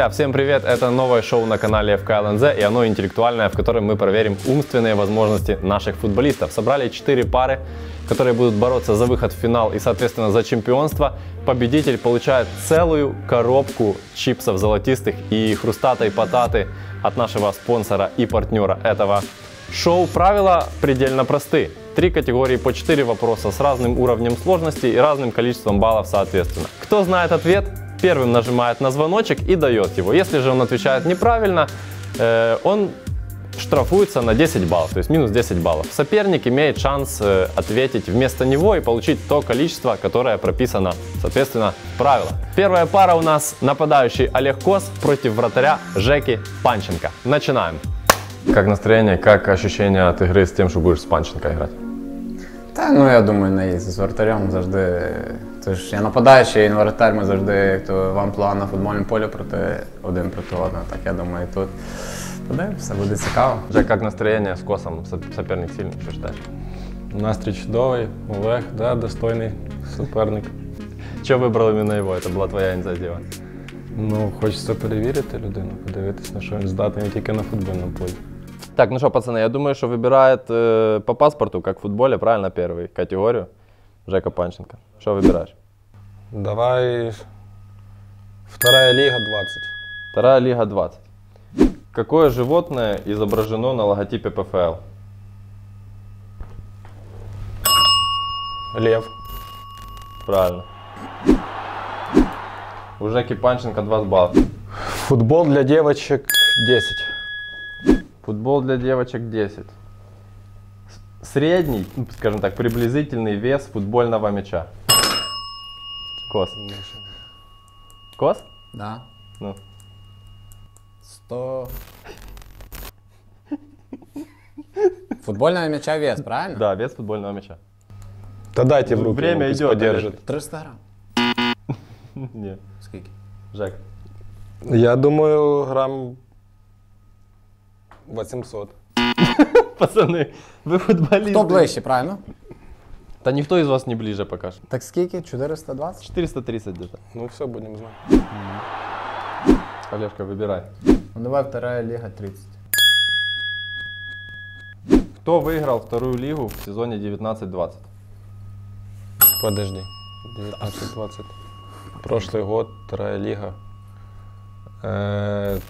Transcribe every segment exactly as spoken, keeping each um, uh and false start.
Друзья, всем привет! Это новое шоу на канале эф ка эл эн зет, и оно интеллектуальное, в котором мы проверим умственные возможности наших футболистов. Собрали четыре пары, которые будут бороться за выход в финал и, соответственно, за чемпионство. Победитель получает целую коробку чипсов золотистых и хрустатой потаты от нашего спонсора и партнера этого шоу. Правила предельно просты. Три категории по четыре вопроса с разным уровнем сложности и разным количеством баллов соответственно. Кто знает ответ, первым нажимает на звоночек и дает его. Если же он отвечает неправильно, э, он штрафуется на десять баллов, то есть минус десять баллов. Соперник имеет шанс э, ответить вместо него и получить то количество, которое прописано, соответственно, в правилах. Первая пара у нас нападающий Олег Кос против вратаря Жеки Панченко. Начинаем. Как настроение, как ощущения от игры с тем, что будешь с Панченко играть? Та, ну я думаю, не з вратарем завжди. Тож я нападаючий, він воротар, ми завжди, як то в амплуа на футбольному полі проти один проти одного. Так я думаю, тут подивимося, буде цікаво. Жек, как настроение с Косом? Соперник сильный, что считаешь? Настрій чудовий, Олег, да, достойний суперник. Чего выбрал именно его? Это была твоя инициатива? Ну, хочеться перевірити людину, подивитися, на що він здатний не тільки на футбольному полі. Так, ну что, пацаны, я думаю, что выбирает э, по паспорту, как в футболе, правильно, первый категорию Жека Панченко. Что выбираешь? Давай вторая лига двадцать. Вторая лига двадцать. Какое животное изображено на логотипе пэ эф эл? Лев. Правильно. У Жеки Панченко двадцать баллов. Футбол для девочек десять. Футбол для девочек десять. Средний, скажем так, приблизительный вес футбольного мяча. Кос. Кос? Да. Ну. сто... Футбольного м'яча вес, правильно? Да, вес футбольного мяча. Та дайте в руки, Время пусть идет, подержит. триста грам. Нет. Скільки? Жек. Я думаю, грамм восемьсот. Пацаны, вы футболисты. Хто ближче, правильно? Да никто из вас не ближе пока что. Так скільки? чотириста двадцять? четыреста тридцать где-то. Ну все, будем знать. Олежка, выбирай. Ну давай вторая лига тридцать. Кто выиграл вторую лигу в сезоне девятнадцать двадцать? Подожди. девятнадцать двадцать. Прошлый год, вторая лига. Э,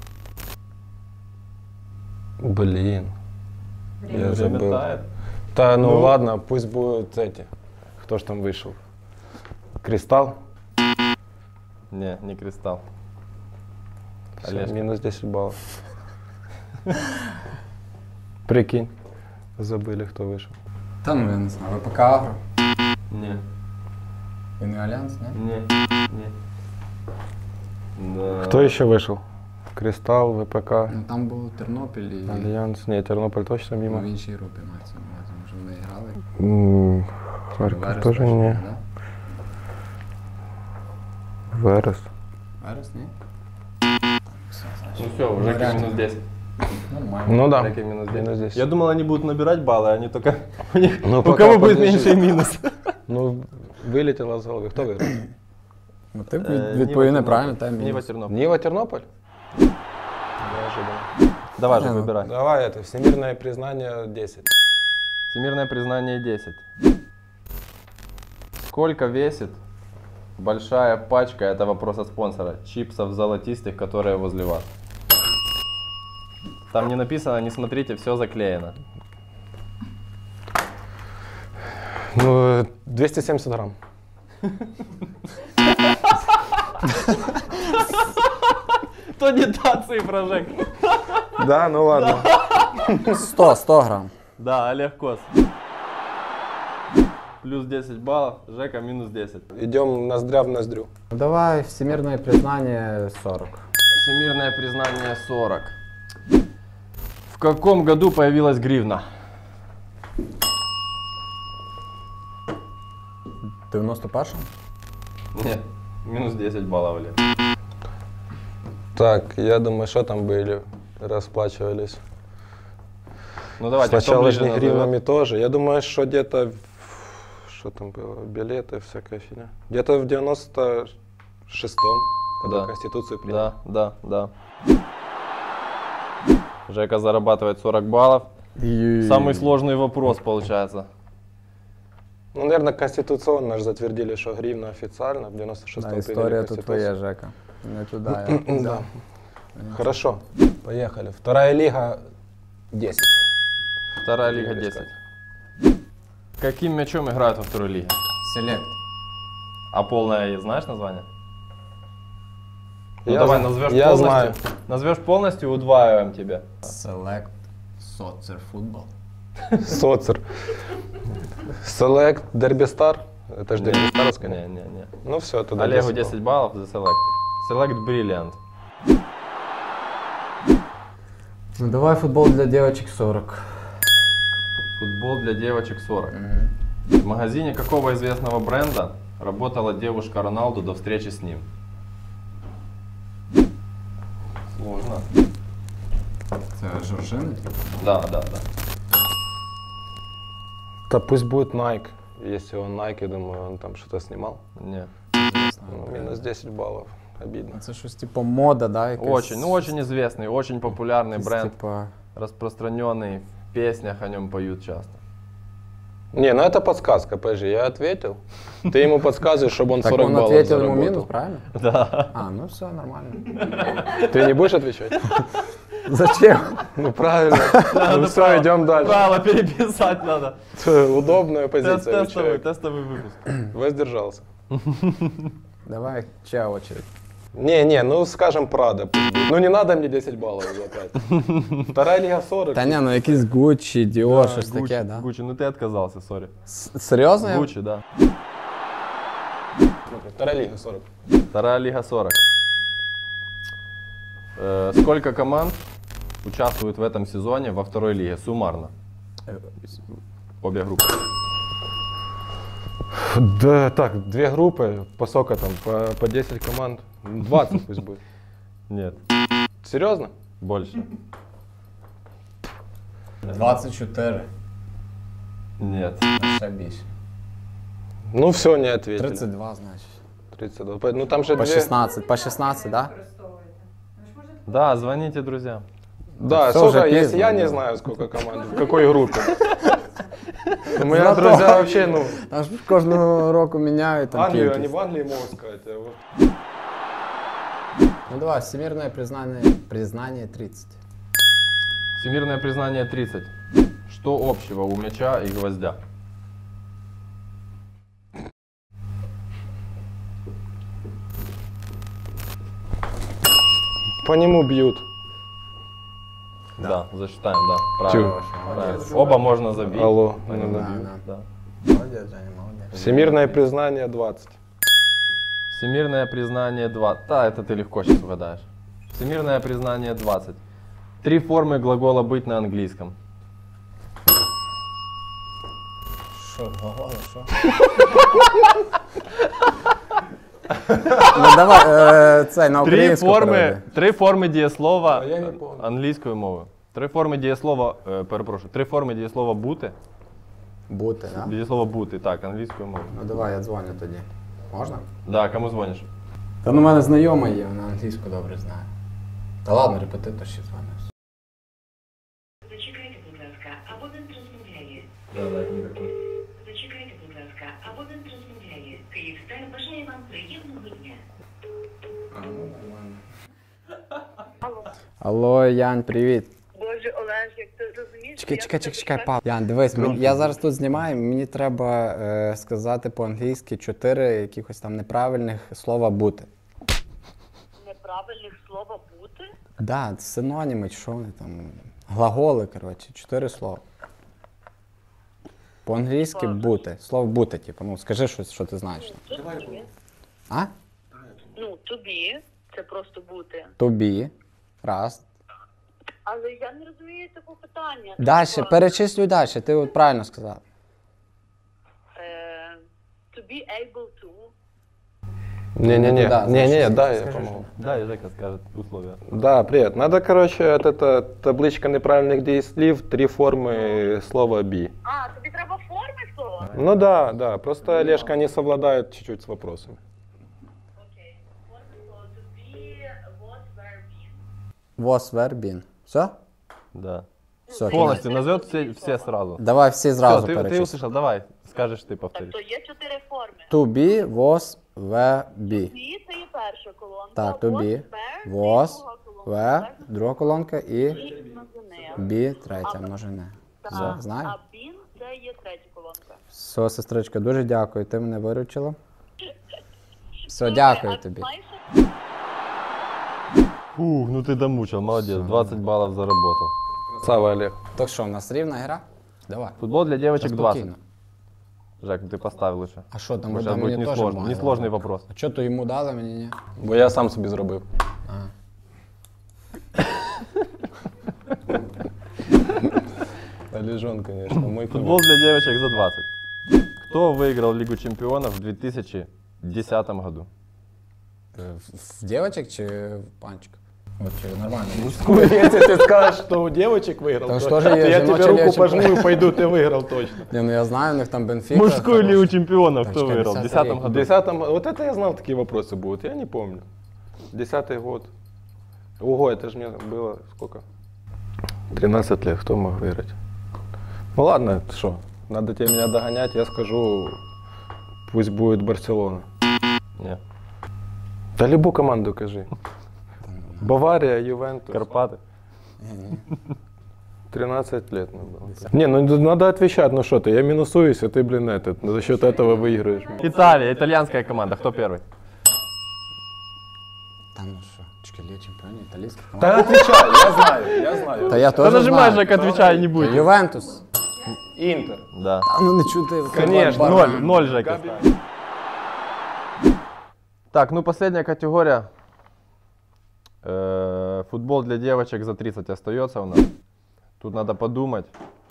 Блин. Я забыл. Тает. Да, ну, Ну. ладно, пусть будут эти. Кто ж там вышел? Кристалл? Не, не Кристалл. Всё, Олежка. минус десять баллов. Прикинь. Забыли, кто вышел. Та ну я не знаю, ВПК Агро. Не, І не Альянс, не? не, не. Да. Кто еще вышел? Кристалл, ВПК, Ну там був Тернопіль і Альянс. Не, Тернополь точно ну, в мимо. іншій групі мається на увазі, може вони грали. М, Харьков Верес тоже точно, не. да? Верес. Верес, ні? Ну все, у Жеки Вариант. минус десять. Нормально. Ну да. Жеки минус десять. Минус десять. Я думал, они будут набирать баллы, а они только... У, них... Ну, у пока кого будет подожди. меньше минус? Ну, вылетело с головы. Кто выиграл? Ну, ти Э, відповів Нива неправильно, Тернополь. там Нива мінус. Тернополь. Нива, Тернополь? Неожиданно. Давай же, Не, ну, выбирай. Давай это, всемирное признание десять. Всемирное признание десять. Сколько весит большая пачка, это вопрос от спонсора, чипсов золотистых, которые возле вас? Там не написано, не смотрите, все заклеено. Ну, двести семьдесят грамм. То не та цифра, Жек. Да, ну ладно. сто, сто грам. Да, Олег Кос. Плюс десять баллов, Жека минус десять. Идем ноздря в ноздрю. Ну, давай всемирное признание сорок. Всемирное признание сорок. В каком году появилась гривна? дев'яносто першому? Нет, минус десять баллов, Олег. Так, я думаю, что там были, расплачивались. Ну давайте, кто Сначала ближе же не назовет? гривнами тоже. Я думаю, что где-то, что там было, билеты, всякая фигня. Где-то в девяносто шестом. когда Да. Конституцию приняли. Да, да, да. Жека зарабатывает сорок баллов. Самый сложный вопрос получается. Ну, наверное, конституционно же затвердили, что гривна официально в девяносто шестом Да, приняли історія тут твоя, Конституцию. Жека. Не туди. я. Да. Хорошо, поехали. Вторая лига десять. Вторая лига десять. Каким мячом играют во второй лиге? Селект. А полное знаешь название? Ну Я давай зна- назовешь я полностью. знаю. Назовешь полностью, удваиваем тебя. Селект. Соцер футбол. Соцер. Select, Дербистар. Это же Дербистаровская. Не, не, не. Ну все, туда Олегу десять десять баллов за Select. Select Brilliant. Ну давай футбол для девочек сорок. Футбол для девочек сорок. В магазине какого известного бренда работала девушка Роналду до встречи с ним? Сложно. Це Жоржини? Да, да, да. Да пусть будет Nike. Если он Nike, я думаю, он там что-то снимал. Не. Ну, минус десять баллов. Обидно. Це щось типу мода, да? якась? Очень, ну очень известный, очень популярный Якийсь, бренд, Типа... распространенный, в песнях о нем поют часто. Не, ну это подсказка, подожди, я ответил. Ты ему подсказываешь, чтобы он Так сорок он баллов ответил ему заработал. минус, правильно? Да. А, ну все, нормально. Ты не будешь отвечать? Зачем? Ну правильно. Ну все, идем дальше. Правило переписать надо. Удобная Тест- позиция у Тестовый, человека. тестовый выпуск. Воздержался. Давай, чья очередь? Не, не, ну скажем Прада. пусть будет. Ну не надо мне десять баллов заплатить. Вторая лига сорок. Та ні, ну якісь Гуччі, Діор, щось Гуччи, таке, да? Гуччи, ну ты отказался, сори. С- Серйозно? я- Гуччи, да. Вторая лига сорок. Вторая лига сорок. Э, сколько команд участвуют в этом сезоне во второй лиге суммарно? Обе группы. Да, так, две группы, по сколько там, по, по десять команд, двадцать пусть будет. Нет, Серьезно? больше. двадцять чотири. Нет. Ще більше. Ну все, не ответили. тридцять два, значить. тридцать два. По- Ну там же По две... шістнадцять, по шістнадцять, да? Да, звоните друзьям. Да, всё слушай, уже если пиздно, я да. не знаю, сколько команд, в какой группе. У меня Зато- друзья вообще, ну, Аж кожного року міняють там Англию, они кількість. в Англии могут сказать. а вот- Ну давай, всемирное признание, признание тридцать. Всемирное признание тридцать. Что общего у мяча и гвоздя? По нему бьют. Да, засчитаем, да. Правильно. Тю. Правильно. Оба можно забить. Алло, По нему ну да. бьют, Да, да. Молодець, Женя, молодець. Всемирное признание двадцать. Всемирное признание двадцать. Да, это ты легко сейчас угадаешь. Всемирное признание двадцать. Три формы глагола быть на английском. Що, глаголи, що? Ну давай, е, цей, на Три українську форми, переведи. три форми дієслова А я не помню. англійською мовою. Три форми дієслова, е, перепрошую, три форми дієслова бути. Бути, да? Дієслово бути, так, англійською мовою. Ну давай, я дзвоню тоді. Можна? Да, кому дзвониш? Та ну, у мене знайома є, вона англійську добре знає. Та ладно, репетитор ще дзвонить. Зачекайте, будь ласка, абонент розмовляє. Да, да, ніякий. Зачекайте, будь ласка, абонент розмовляє. Київстар бажає вам приємного дня. А, ну нормально. Алло, Ян, привіт. Боже, Олеж, як ти розумієш? Чекай, чекай, чекай, чекай, пап. Ян, дивись, мені- я зараз тут знімаю, мені треба е, сказати по-англійськи чотири якихось там неправильних слова бути. Неправильних слова бути? Да, синоніми, чи що вони там. Глаголи, коротше, чотири слова. По-англійськи бути. Слово бути, типу, ну скажи щось, що ти знаєш. Тобі. А? Ну, тобі. Це просто бути. Тобі. Раз. Але я не розумію такого питання. Дальше, Типа, перечислюй далі, ти от правильно сказав. е, To be able to. Не-не-не, Да, не-не, значит, да, я скажи, помогу. Да, і Жека скаже условия. Да, привет. Надо, короче, вот эта табличка неправильных действий, три формы слова be. А, тобі треба форми слова? Ну да, да, просто Олежка не совладает чуть-чуть с вопросами. Окей. Форми слова to ВОС, Вербін. Все? Да. Все. Полностью назовет все, все сразу. Давай всі Все, зразу ты, ты перечислимо. услышал, давай, скажешь ты, повтори. То є чотири форми. Тубі, ВОС, В, Бі. Бі це є перша колонка. Так, тубі, ВОС, ВОС, В, В, друга колонка і і множини. Бі, третя множини. Так. Знаю? А бін це є третя колонка. Все, сестричка, дуже дякую, ти мене виручила. Все, дякую А тобі. знаєш, Ух, ну ты домучил, молодец, двадцать баллов заработал. Сава Олег. Так що, у нас рівна гра? Давай. Футбол для девочек двадцать. Спокійно. Жек, ты поставь лучше. А що там? Сейчас там будет мені теж несложный, має несложный дати? вопрос. А що то йому дали, мені ні? Бо я сам собі зробив. Олежон, конечно, мой Футбол для девочек за двадцать. Кто выиграл Лигу чемпионов в две тысячи десятом году? Е, В, в дівчаток чи в панчик? От чи нормально. Если ты скажешь, что у девочек выиграл, Там то, что же то есть я тебе женочий руку лечик? пожму и пойду, ты выиграл точно. Ні, ну я знаю, у них там Бенфіка. Мужскую хороша. Лигу чемпионов кто Точка, выиграл в десятый десятом рік. В году? десятом, вот это я знал, такие вопросы будут, я не помню. Десятый год. Ого, это же мне было сколько? тринадцать лет, кто мог выиграть? Ну ладно, что, надо тебе меня догонять, я скажу, пусть будет Барселона. Не. Да любую команду кажи. Бавария, Ювентус. Карпаты. тринадцать лет мне было. Не, ну надо отвечать, ну что ты, я минусуюсь, а ты, блин, этот, за счет этого выиграешь. Италия, итальянская команда. Кто первый? Там ну що, чекай, Ліга чемпіонів, італійська команда. Да отвечай, я знаю, я знаю. Та я Да теж нажимай, знаю. Жек, отвечай, не будет. Ювентус. Интер. Да. А ну не чути. Конечно, Бар- Ноль, ноль, Жек. оставил. Так, ну последняя категория. Э, Футбол для девочек за тридцать остается у нас. Тут надо подумать.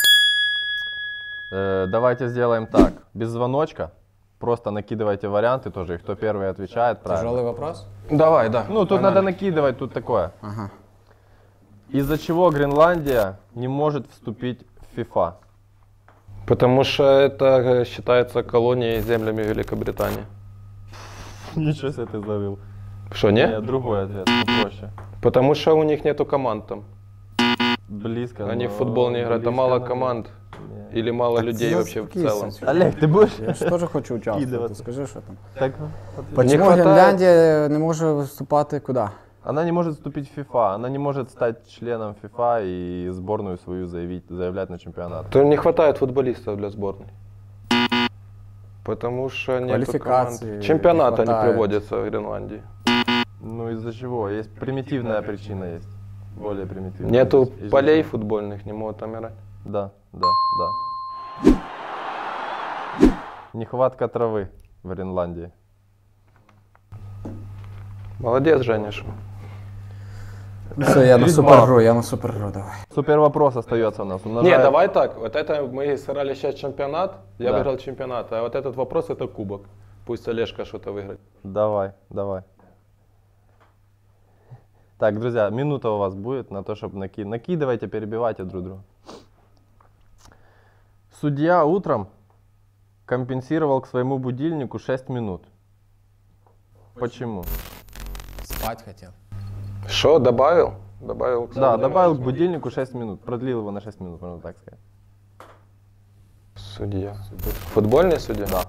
Э, Давайте сделаем так. Без звоночка. Просто накидывайте варианты тоже. И кто первый отвечает, правильно. Тяжелый вопрос? Давай, да. Ну, тут надо накидывать, тут такое. Ага. Из-за чего Гренландия не может вступить в FIFA? Потому что это считается колонией землями Великобритании. Ничего себе ты завел. Что, не? Нет, другой ответ, попроще. Потому что у них нету команд там. Близко. Они но в футбол не играют, там близко, мало но- команд. Не. Или мало людей вообще в целом. Олег, ты будешь? Я ж теж хочу участвувати. Кидувати. Скажи, що там. Так, Почему хватає- Гренландія не може виступати куди? она не может вступить в FIFA, она не может стать членом FIFA и сборную свою заявить, заявлять на чемпионат. То не хватает футболистов для сборной. Потому что нету Квалификации команд. не Чемпионата не хватает. проводятся в Гренландии. Ну из-за чего? Есть примитивная причина есть. Более примитивная. Нету Из-за полей чего? футбольных, не могут там играть. Да, да, да. Нехватка травы в Гренландии. Молодец, Жениш. Все, я на Тридцать супергру, баллов. я на супергру, давай. Супер вопрос остается у нас. Не, Умножаем- давай так. Вот это мы сыграли сейчас чемпионат, я Да. выиграл чемпионат, а вот этот вопрос это кубок. Пусть Олежка что-то выиграет. Давай, давай. Так, друзья, минута у вас будет на то, чтобы наки... накидывайте, перебивайте друг друга. Судья утром компенсировал к своему будильнику шесть минут. Почему? Спать хотів. Что, добавил? Добавил. к Да, своему добавил к будильнику. будильнику шесть минут. Продлил его на шесть минут, можно так сказать. Судья. Футбольный судья? Да.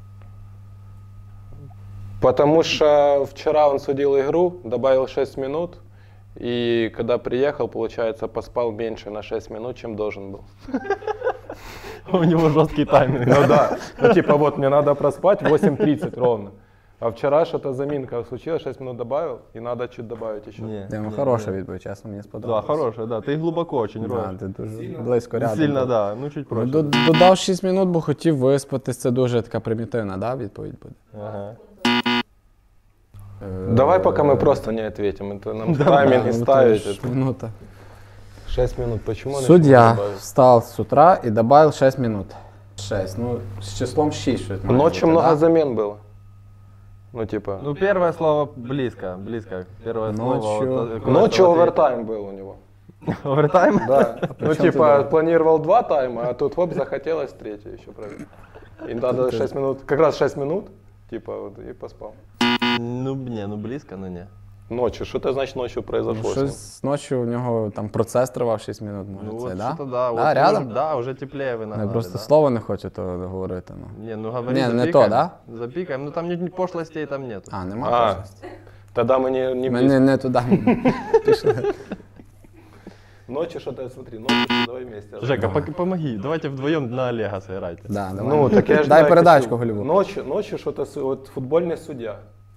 Потому что вчера он судил игру, добавил шесть минут, и когда приехал, получается, поспал меньше на шесть минут, чем должен был. У него жесткий тайминг. Ну да, ну типа вот мне надо проспать восемь тридцать ровно. А вчера что-то заминка случилась, шесть минут добавил, и надо чуть добавить еще. Не, Я, ну не, хороша не. відповідь, чесно, мені Да, сподобалось. хорошая, да. Ты глубоко очень Да, роешь. ти дуже близько рядом. Сильно, був. да. Ну чуть Ну, проще. до- Додав шість минут, бо хотів виспатись, це дуже така примітивна, да, відповідь буде? Ага. Давай пока мы просто не ответим, это нам Да, тайминги ну, то ставить. ж это. Минута. шесть минут, почему? он еще Судья не добавил? встал с утра и добавил шесть минут. шесть, ну с числом шесть. что это может Ночью быть, много да? замен было. Ну типа, Ну первое слово близко, близко. Первое слово. Ночью. вот, какое-то ночью вот и- овертайм был у него. Овертайм? Да. Ну причём типа туда? планировал два тайма, а тут хоп, захотелось третий еще проверить. И надо шесть минут, как раз шесть минут, типа вот, и поспал. Ну, не, ну близко, но не. Ночью. Что это значит ночью произошло? Ну, с ним? щось ночі у нього там процес тривав шість минут, може, Ну це, вот да? что-то да. Вот Да, рядом? уже- Да, уже теплее вы Я нагнали, просто да. слово не хочу то говорити. Ну. Не, ну говори, Не, не запикаем. то, да? Запикаем, ну там ни, ни пошлостей там нету. А, нема А, точності. тогда мы не, не Ми близко. не, не туди пішли. Ночью что-то, смотри, ночью давай вместе. Жека, пок- помоги, давайте вдвоем на Олега сыграйте. Да, давай. Ну, так я ж Дай знаю, передачку какие- голеву. Ночью, ночью что-то, с- вот футбольный судья.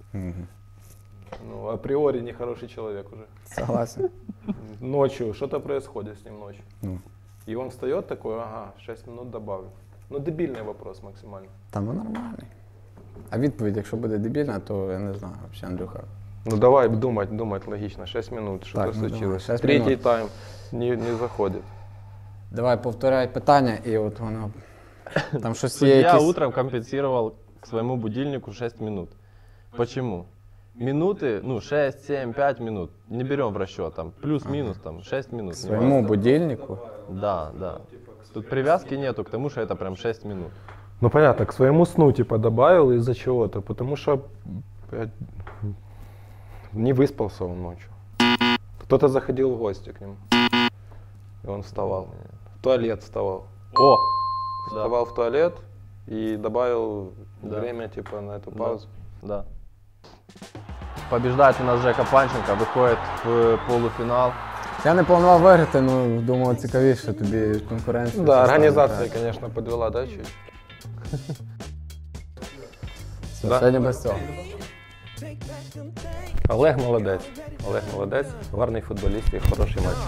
Ну, априори нехороший человек уже. Согласен. Ночью что-то происходит с ним ночью. Ну. И он встает такой, ага, шесть минут добавлю. Ну, дебильный вопрос максимально. Та ну нормальний. А відповідь, якщо буде дебільна, то я не знаю, взагалі, Андрюха. Ну, давай думать, думать логично. шесть минут, что-то Так, ну, давай, случилось. шесть Третий минут. тайм не, не заходит. Давай повторяй питання, і от воно. Там щось є Судья якісь. утром компенсировал к своему будильнику шесть минут. Почему? Минуты, ну шесть, семь, пять минут. Не берем в расчет, там плюс-минус там шесть минут. Своєму будильнику. Да, да. Тут привязки нету к тому, что это прям шесть минут. Ну, понятно, к своему сну типа добавил из-за чего-то, потому что блядь, не выспался он ночью. Кто-то заходил в гости к нему, и он вставал. В туалет вставал. О! Вставал в туалет и добавил Да. время типа на эту Да. паузу. Да. Побеждает у нас Жека Панченко, выходит в полуфинал. Я не планував виграти, ну думав цікавіше тобі конкуренція. Да, составити. организация, конечно, подвела, да, чуть? Все, Да. Сьогодні без цього. Олег молодець. Олег молодець, гарний футболіст і хороший матч.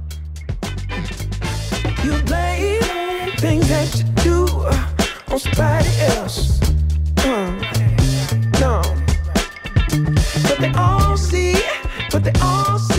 You blame things that you do on somebody else. Uh, no. But they all see, but they all